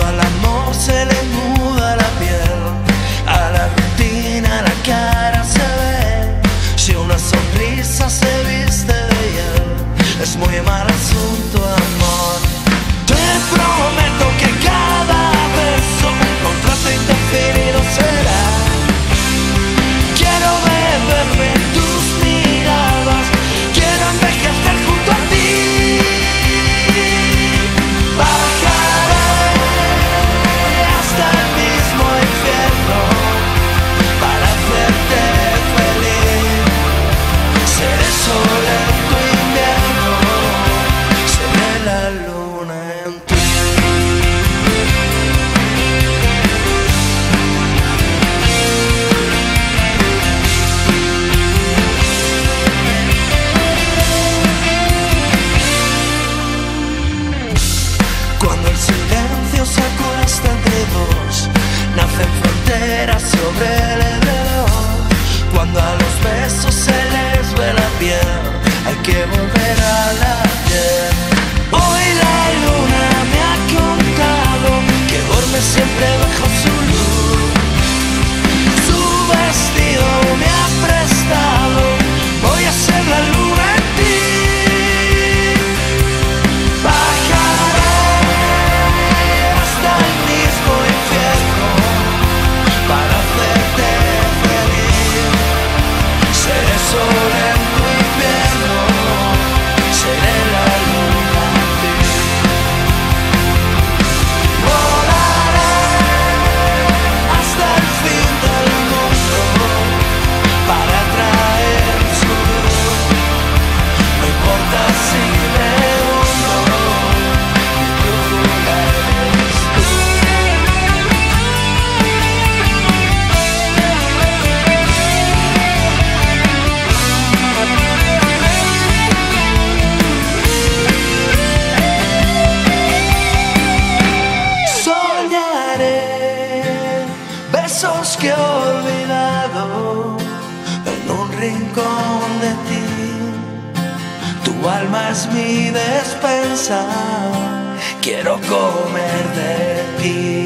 al amor se le muda la piel, a la rutina la cara se ve. Si una sonrisa se viste de hiel, es muy mal asunto, amor. Te prometo que cada beso un contrato indefinido será. Quiero beberme en tus miradas, quiero envejecer junto a ti. Bajaré hasta el mismo infierno para hacerte feliz. Seré sol en tu invierno, seré la luna en ti. Cuando el silencio se acuesta entre dos, nacen fronteras sobre el edredón. Cuando a los besos se les ve la piel, hay que volver a la piel. Hoy la luna me ha contado que duerme siempre bajo su luz. Su vestido me ha prestado, voy a ser la luna en ti. Sol en tu invierno, seré la luna en ti. Volaré hasta el fin del mundo para traer su luz. No importa si me hundo, mi brújula eres tú. Besos que he olvidado en un rincón de ti. Tu alma es mi despensa, quiero comer de ti.